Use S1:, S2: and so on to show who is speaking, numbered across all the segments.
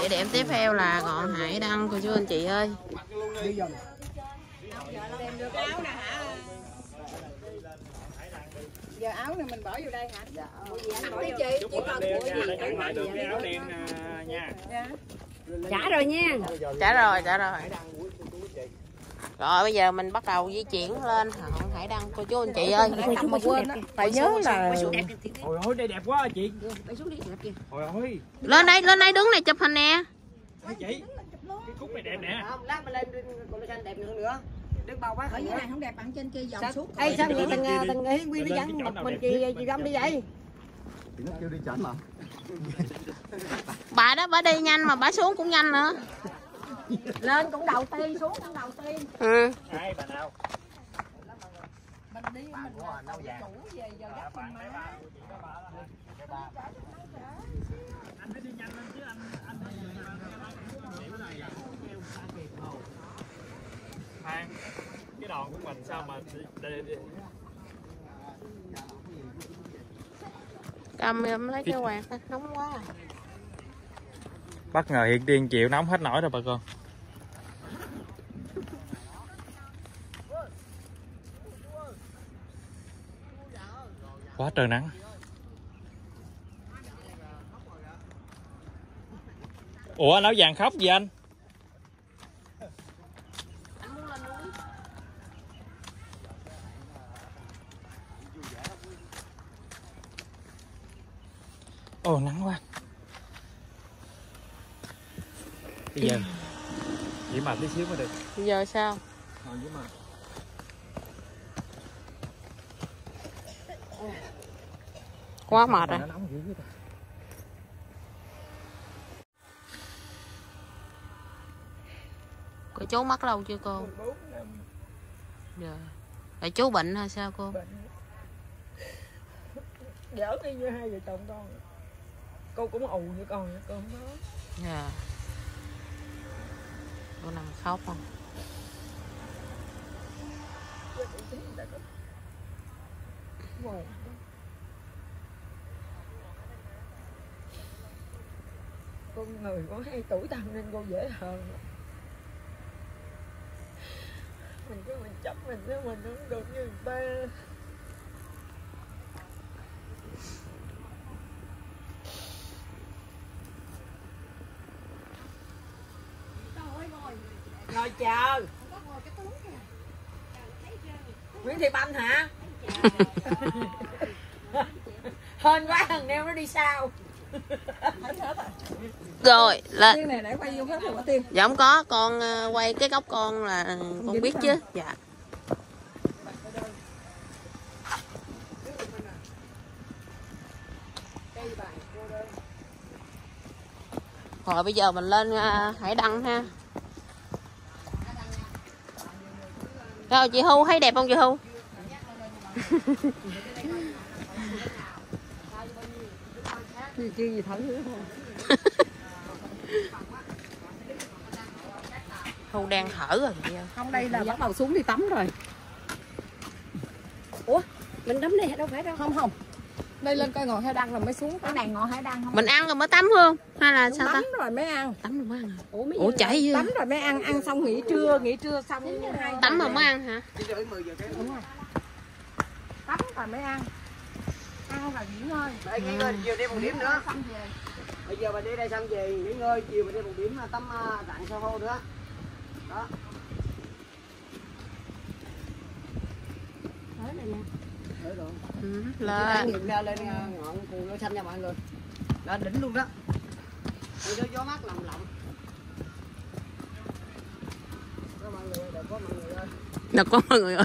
S1: Địa điểm tiếp theo là Ngọn Hải Đăng cô chú anh chị ơi.
S2: Giờ áo này mình bỏ vô đây hả? Dạ.
S3: Chị còn của gì?
S4: Cái áo đen nha.
S3: Trả rồi nha.
S1: Trả rồi. Rồi bây giờ mình bắt đầu di chuyển lên Ngọn Hải Đăng cô chú anh chị ơi.
S2: Phải nhớ là
S4: Ôi ôi đây đẹp quá chị. Ôi ôi.
S1: Lên đây đứng này chụp hình nè.
S4: Chị. Cái cúc này đẹp nè.
S2: không, lát mình lên con xanh đẹp nữa. Đứng bao quá
S3: Ở dưới này không đẹp bằng trên kia dòng suốt.
S2: Ê sao người thằng Hiến Quy nó dẫn một mình chị Gâm đi vậy?
S5: Thì nó kêu đi chảnh mà.
S1: Bà đó bà đi nhanh mà bà xuống cũng nhanh nữa.
S3: Lên cũng đầu tiên, xuống cũng đầu tiên.
S1: Ừ.
S4: Ai bà nào?
S3: Mình đi mình chủ về giờ gấp mình mà.
S4: Anh phải đi nhanh lên chứ anh Phan, cái đòn của mình sao mà đi.
S1: Cầm lấy cái quạt nóng quá.
S4: Bất ngờ hiện tiền chịu nóng hết nổi rồi bà con. Quá trời nắng. Ủa anh áo vàng khóc gì anh? Ồ nắng quá. Bây giờ chỉ mà tí xíu mới được.
S1: Bây giờ sao? Quá mệt rồi. Cô chú mắc lâu chưa cô? Dạ. Là chú bệnh hay sao cô?
S2: Đỡ đi như hai vợ chồng con. Cô cũng ù như con vậy con đó.
S1: Dạ. Cô nằm khóc không?
S2: Con người có 2 tuổi tăng nên cô dễ hơn. Mình cứ mình chấp mình chứ mình không được như người ta. Ngồi chờ. Nguyễn Thị Banh hả? Hên quá thằng neo nó đi sau.
S1: Rồi lên.
S2: Tiên này để quay vô hết rồi Tiên.
S1: Dạ không có, con quay cái góc con là con biết chứ. Dạ. Rồi bây giờ mình lên Hải Đăng ha. Rồi chị Hu thấy đẹp không chị Hu?
S2: Chưa gì thử nữa không?
S1: Hu đang thở rồi chị ơi.
S2: Không đây là bắt đầu xuống đi tắm rồi.
S3: Ủa, mình đấm này đâu phải đâu.
S2: Không. Đây lên coi Ngọn Hải Đăng rồi mới xuống.
S3: Cái này Ngọn Hải Đăng không?
S1: Mình ăn rồi mới tắm Hương hay là sao ta?
S2: Tắm rồi mới ăn.
S1: Tắm rồi mới ăn.
S3: Ủa
S1: chảy dữ.
S2: Tắm rồi mới ăn xong nghỉ trưa xong 2
S1: Tắm rồi mới ăn hả?
S2: Đúng rồi. Tắm rồi mới ăn. Ăn là nghỉ ngơi. Để nghỉ ngơi chiều đi một điểm nữa. Bây giờ bà đi đây xong về nghỉ ngơi, chiều bà đi một điểm tắm rạng san hô nữa. Đó.
S3: Tới này nè.
S2: Tới rồi.
S1: Lên
S2: Lên ngọn cù lô xanh nha mọi người. Đó đỉnh luôn đó. Đi gió mát lồng lộng. Đó mọi người, đừng có mọi người ơi.
S1: Đừng có mọi người ơi.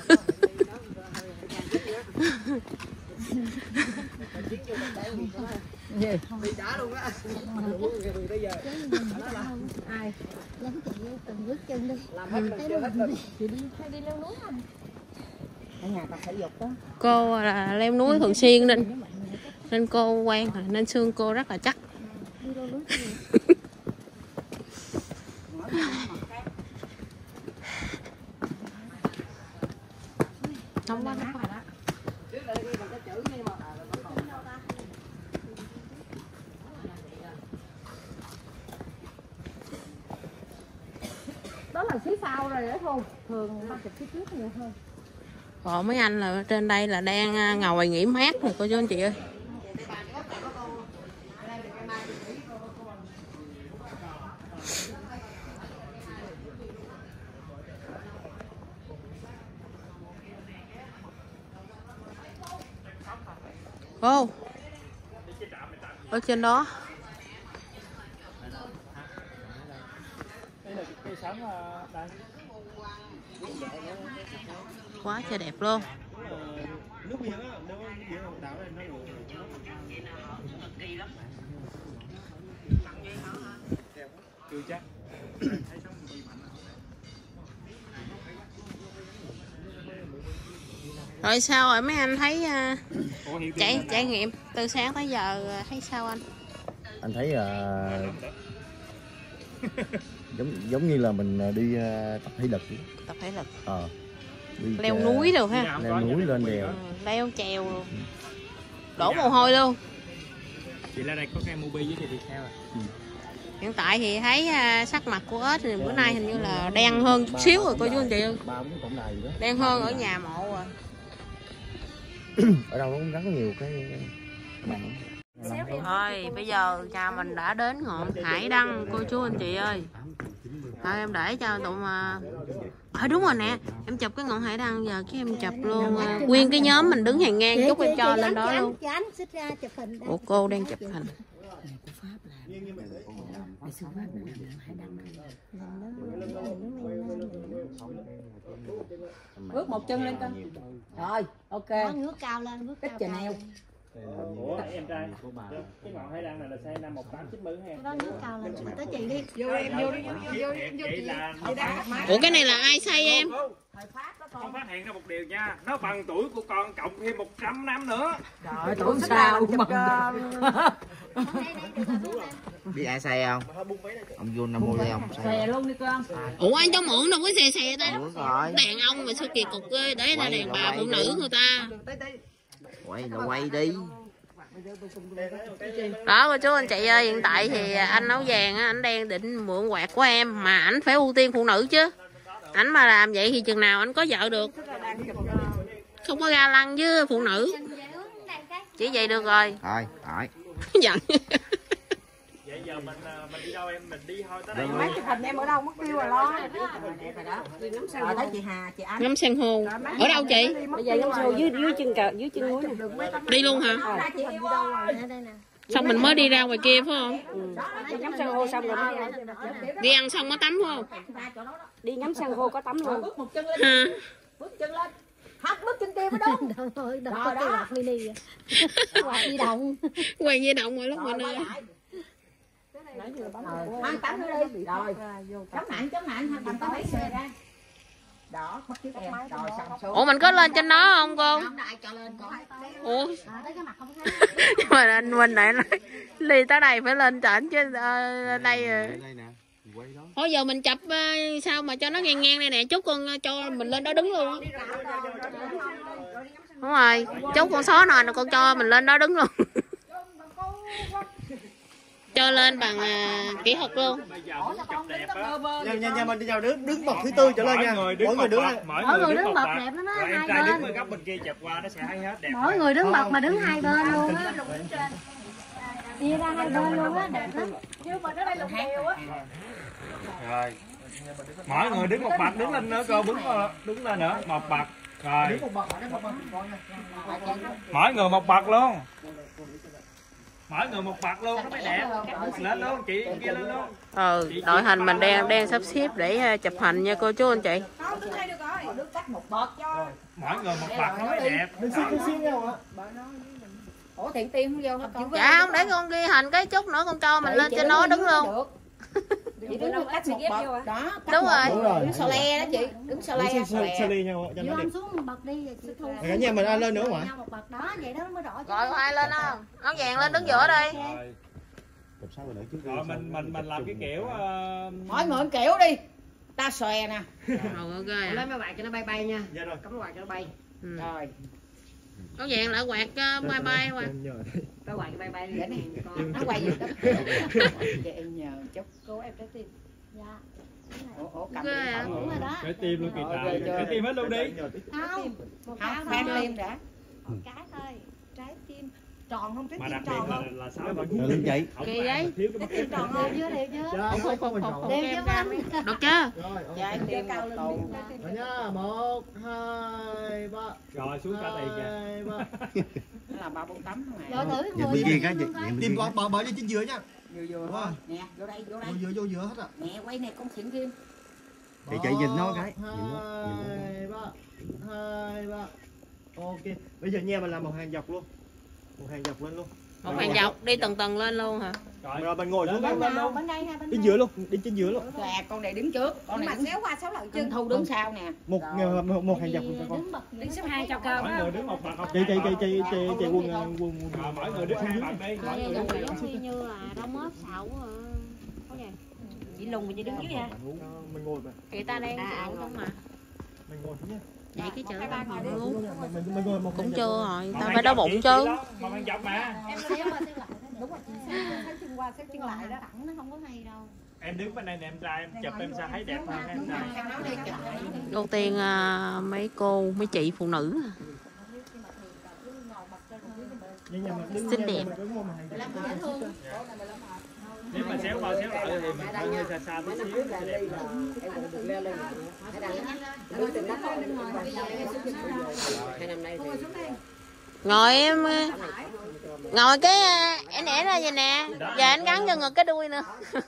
S2: Gì? Bị đã luôn á. Bây giờ. Ai?
S3: Lắm chị từng bước chân đi.
S2: Làm hết lần chưa hết lần.
S3: Chị đi hay đi leo núi không?
S2: Ở nhà tập thể dục đó.
S1: Cô là leo núi thường xuyên nên cô quen rồi, nên xương cô rất là chắc.
S3: Đi leo núi.
S1: Không quá.
S3: đó là phía sau rồi đó thôi, thường ta chụp phía trước nhiều hơn.
S1: Còn mấy anh là trên đây là đang ngồi nghỉ mát rồi cô chú anh chị ơi. Ô, ở trên đó quá trời đẹp luôn.
S4: Nước biển á, nếu biển đảo này nó chưa chắc.
S1: Rồi sao rồi mấy anh thấy trải nghiệm từ sáng tới giờ thấy sao anh?
S5: Anh thấy giống như là mình đi tập thể lực.
S1: Tập thể lực.
S5: Đi
S1: leo núi rồi ha.
S5: Leo núi lên đèo.
S1: Leo trèo luôn. Đổ mồ hôi luôn.
S4: Chị ra đây có cái Mobi với thì theo à.
S1: Hiện tại thì thấy sắc mặt của ếch thì bữa nay hình như là đen hơn chút xíu rồi cô chú anh chị ơi. Đen hơn ở nhà mộ rồi.
S5: Ở đâu nó cũng rất nhiều cái mặn.
S1: Thôi bây giờ nhà mình đã đến ngọn Hải Đăng cô chú anh chị ơi. Thôi em để cho tụi mà đúng rồi nè, em chụp cái ngọn Hải Đăng giờ cái em chụp luôn nguyên cái nhóm mình đứng hàng ngang chút em cho lên đó luôn. Ủa cô đang chụp hình.
S3: Bước một chân lên con. Rồi, ok.
S2: Ngước cao lên, bước
S3: cao. Chà neo.
S4: Ủa em trai, cái ngọn Hải Đăng này là xây năm 1890 ha.
S2: Đó ngước cao lên, tới chị đi.
S3: Vô em vô đi, vô chị.
S1: Ủa cái này là ai xây em?
S4: Con phát hiện ra một điều nha, nó bằng tuổi của con cộng thêm 100 năm nữa.
S3: Trời tuổi sao mà.
S6: Biết ai xây không? Ông vô Nam Mô không?
S3: Xè luôn đi con.
S1: Ủa anh trong muộn đâu có xè xè ta.
S6: Đúng rồi.
S1: Đàn ông mà sao kỳ cục ơi, đấy là đàn bà phụ nữ người ta.
S6: Quay đi.
S1: Đó cô chú anh chị ơi, hiện tại thì anh áo vàng anh đang định mượn quạt của em mà ảnh phải ưu tiên phụ nữ chứ. Ảnh mà làm vậy thì chừng nào anh có vợ được. Không có ga lăng với phụ nữ. Chỉ vậy được rồi.
S6: Thôi, hỏi.
S1: Giận.
S4: Vậy giờ mình đi đâu em? Mình đi thôi tới đây.
S3: Mấy chụp hình em ở đâu mất tiêu rồi lo. Rồi thấy chị Hà, chị Anh.
S1: Ngắm san hô. Ở đâu chị?
S3: Bây giờ ngắm san hô dưới chân núi nè.
S1: Đi luôn hả? Xong mình mới đi ra ngoài kia phải không?
S3: Ngắm san hô xong rồi mới
S1: đi ăn xong mới tắm phải không?
S3: đi ngắm san hô có tắm luôn.
S1: Ha.
S3: Bước chân lên. Hất bước chân kia mới đúng.
S2: Đâu thôi, đâu có cái quạt mini. Quạt di động.
S1: Quay di động mọi lúc mọi nơi.
S3: Mang tắm nữa đi. Rồi. Chống nạnh thành có mấy xe ra. Đó, bắt chiếc em. Rồi xong xuống.
S1: Ủa mình có lên trên đó không cô?
S2: Không đại cho lên con.
S1: Ủa.
S2: Tới cái mặt không thấy.
S1: Nhưng mà anh mình lại nói đi tới đây phải lên trển chứ đây rồi. Thôi giờ mình chụp sao mà cho nó ngang ngang đây nè, chút con cho mình lên đó đứng luôn. Đúng rồi, chút con xó nồi con cho mình lên đó đứng luôn. Cho lên bằng kỹ thuật luôn.
S5: Nha mình đi vào đứng bậc thứ tư trở lên nha. Mỗi người đứng
S2: bậc đẹp nó nói hai bên.
S4: Đứng bên góc bên kia chụp qua nó sẽ thấy hết đẹp.
S2: Mỗi người đứng bậc mà đứng hai bên luôn á. Chia ra hai bên luôn á, đẹp lắm. Nhưng mà nó đây lục heo á.
S4: Rồi. Mỗi người đứng một bậc, đứng lên nữa cô, đứng lên nữa, một bậc. Rồi. Mỗi người một bậc luôn. Mỗi người một bậc luôn nó mới đẹp. Lên luôn, chị kia lên luôn.
S1: Đội hình mình đang sắp xếp để chụp hình nha cô chú anh chị.
S4: Mỗi người một bậc nó mới đẹp.
S3: Ủa Thiện Tiên không vô hả con?
S1: Dạ không, để con ghi hình cái chút nữa con cho mình lên trên đó đứng luôn.
S3: Chị đứng một cách một bậc đó.
S1: Đúng rồi.
S3: Đứng xò le đó chị, đứng xò le.
S2: Chị không xuống một bậc đi rồi chị thu.
S5: Cả nhà mình lên nữa mà.
S2: Một bậc đó vậy đó mới rõ.
S1: Rồi ai lên không? Áo vàng lên đứng giữa đi.
S4: Rồi mình làm cái kiểu
S3: Mỗi người kiểu đi. Ta xòe nè.
S1: Rồi ok.
S3: Lấy mấy quạt cho nó bay bay nha. Dạ rồi. Cắm quạt cho nó bay. Rồi.
S1: Áo vàng lại quạt bay bay quạt.
S3: Cái quạt bay bay vậy nè con. Nó quay gì đó. Vậy em nhờ chút cô em trái tim. Ủa cầm
S1: Ghê
S3: điện
S1: à.
S3: thoại.
S4: Trái tim luôn kìa trời. Trái tim hết luôn đi.
S3: Không, khoan tim đã.
S7: Cái thôi, trái tim tròn không, trái
S4: Mà
S7: tim
S4: đặc biệt
S7: tròn không?
S4: là sao
S5: Rồi lên vậy.
S1: Kỳ đấy.
S4: thiếu cái
S7: Trái tim tròn đều chưa, đều chưa?
S1: Không.
S7: Đều chưa anh?
S1: Được chưa?
S3: Trái tim
S7: Cao
S3: một
S7: lên
S3: tù.
S7: đi.
S5: Rồi nha, 1, 2, 3.
S4: Rồi xuống trả tiền kìa.
S5: 2, 3.
S3: Nó là 348 không
S7: Rồi
S3: à.
S7: thử
S5: Vậy
S7: người
S5: bên kia
S7: đi.
S5: cái
S8: Tìm bỏ vô trên giữa nha.
S3: Vừa thôi. Nè, vô đây, vô đây.
S8: Vô giữa hết à.
S3: Nè, quay nè con xịn thêm.
S5: Chạy nhìn nó cái.
S8: 2, 3. 2, 3. Ok. Bây giờ nha mình làm một hàng dọc luôn. Một hàng dọc lên luôn.
S1: Một hàng dọc đi từng tầng lên luôn hả?
S8: Rồi mình ngồi xuống
S7: Bên
S8: bên
S7: nào? Bên đây hay bên
S8: trên
S7: đây?
S8: giữa luôn, đi trên giữa luôn.
S3: Dạ, con này đứng trước. Con
S7: Nhưng
S3: này
S7: mà
S3: đứng
S7: xéo qua xéo lại
S3: chân
S7: chân.
S3: Thu đứng sau nè.
S8: Một hàng dọc luôn cho con.
S7: Đứng bật
S3: Đứng xếp hai chào cờ.
S4: Mỗi người đứng một mặt.
S8: Chạy quân
S4: Rồi mỗi người đứng hai mặt đi. Mỗi người đứng một mặt.
S1: Giống như là rau mớp xạo quá. Có gì?
S7: Chị lùng mình chỉ đứng dưới nha.
S8: Mình ngồi mà.
S1: Người ta đang xạo không mà.
S8: Mình ngồi xuống nhé.
S1: Vậy cái chữ ba ngồi luôn.
S8: Mình ngồi một
S1: Cũng
S8: hàng
S1: chưa
S8: dọc.
S1: rồi, tao phải đói bụng chứ.
S4: Một hàng dọc mà.
S7: Em xéo qua xéo lại. Đúng rồi, chị xéo chân qua xéo chân lại đó. Thẳng nó không có hay đâu.
S4: Em đứng bên đây nè em ra em chụp em sao thấy đẹp hơn em ra.
S1: Ưu tiên mấy cô, mấy chị phụ nữ.
S8: Nhưng mà mình đứng
S1: Xinh
S8: nha,
S1: đẹp.
S8: mình đứng một hàng dọc.
S4: Nếu mà xéo qua xéo lại thì mình hơi xa xa tí xíu thì đẹp hơn.
S1: Ngồi em ngồi cái anh ẻ ra vậy nè, giờ anh gắn cho ngực cái đuôi nữa.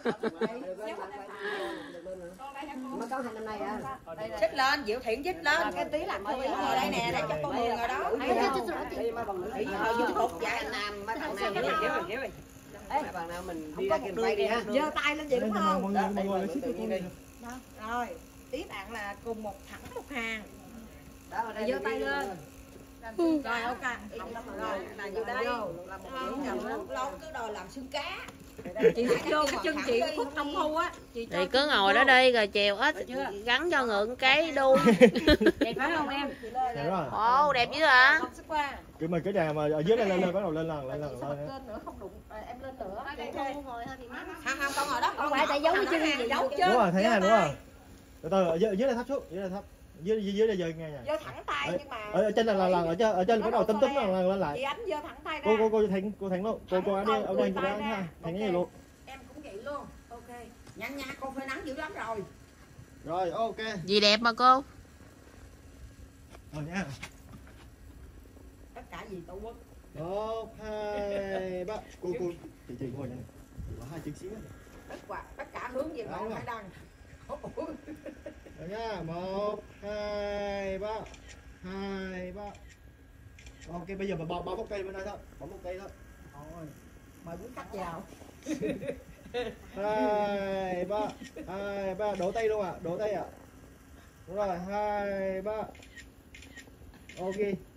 S3: Xích lên, Diệu Thiện xích lên. Cái tí làm thôi. Ngồi đây nè, để cho con người ngồi đó. Vô cục vậy.
S2: Mấy thằng nam mấy bạn nào mình đi ra kìm tay đi ha.
S3: Giơ tay lên vậy đúng không?
S8: Mọi người xích đi.
S3: Rồi, ý bạn là cùng một thẳng một hàng.
S2: Đó ở đây
S3: Giơ tay lên. Rồi ok. Rồi là vô đây. Là một chữ lâu cứ đòi làm xương cá. Chị vô cái chân chị khúc trong thu á.
S1: Thì cứ ngồi đó đi rồi chèo ít gắn cho ngực cái đuôi.
S3: Đẹp phải không em?
S8: Dạ rồi.
S1: Ồ đẹp dữ hả?
S3: Không sức qua.
S8: Cái mà cái đà mà ở dưới lên bắt đầu lên lần.
S3: Lên nữa không đụng. Em lên nữa.
S7: Không ngồi hơi bị mát.
S3: Không con ngồi đó.
S7: Không phải tại giấu cái chân gì
S3: giấu
S8: Đúng
S3: chân.
S8: rồi, thấy hàng đúng rồi. Từ từ ở dưới này thấp xuống, dưới này thấp. Dưới đây giờ nghe nè.
S3: Giơ thẳng tay nhưng mà
S8: Ở trên là lần ở trên bắt đầu tính lần lên lại.
S3: chị ánh giơ thẳng tay ra.
S8: Cô Thắng luôn. Cô anh đi ở đây cô ăn ha. Thắng cái gì luôn.
S3: Em cũng vậy luôn. Ok. Nhăn nha, con phơi nắng dữ lắm rồi.
S8: Rồi, ok.
S1: Gì đẹp mà cô?
S8: Rồi nha.
S3: Tất cả gì tổ quốc.
S8: 1, 2, 3. Cô chị ngồi đây. Có 2 chân xíu.
S3: Tất cả hướng về ngọn Hải Đăng.
S8: Rồi nha, 1, 2, 3. 2, 3. Ok, bây giờ mình bỏ một cây bên đây thôi. Bỏ một cây thôi.
S3: Rồi. Mời muốn cắt vào.
S8: 2, 3. 2, 3. Đổ tay luôn ạ. Đổ tay ạ. Đúng rồi, 2, 3. Ok.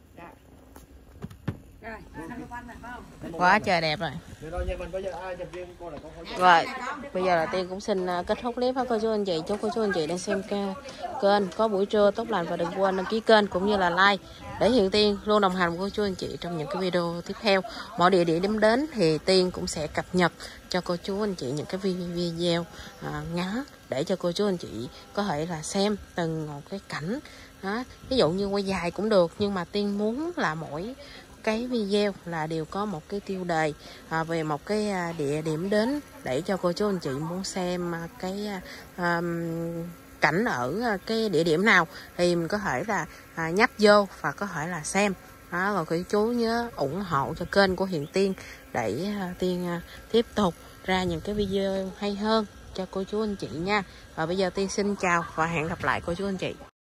S3: Rồi, anh quanh này phải không?
S1: Quá trời đẹp rồi.
S8: Rồi nhà mình bây giờ ai chụp riêng cô này con không.
S1: Rồi, bây giờ là Tiên cũng xin kết thúc clip với cô chú anh chị. Chúc cô chú anh chị đang xem kênh có buổi trưa tốt lành và đừng quên đăng ký kênh cũng như là like để hiện Tiên luôn đồng hành với cô chú anh chị trong những cái video tiếp theo. Mọi địa điểm đến thì Tiên cũng sẽ cập nhật cho cô chú anh chị những cái video ngắn để cho cô chú anh chị có thể là xem từng một cái cảnh. Đó. Ví dụ như quay dài cũng được, nhưng mà Tiên muốn là mỗi cái video là đều có một cái tiêu đề về một cái địa điểm đến để cho cô chú anh chị muốn xem cái cảnh ở cái địa điểm nào thì mình có thể là nhấp vô và có thể là xem. Đó, rồi cô chú nhớ ủng hộ cho kênh của Hiền Tiên để Tiên tiếp tục ra những cái video hay hơn cho cô chú anh chị nha. Và bây giờ Tiên xin chào và hẹn gặp lại cô chú anh chị.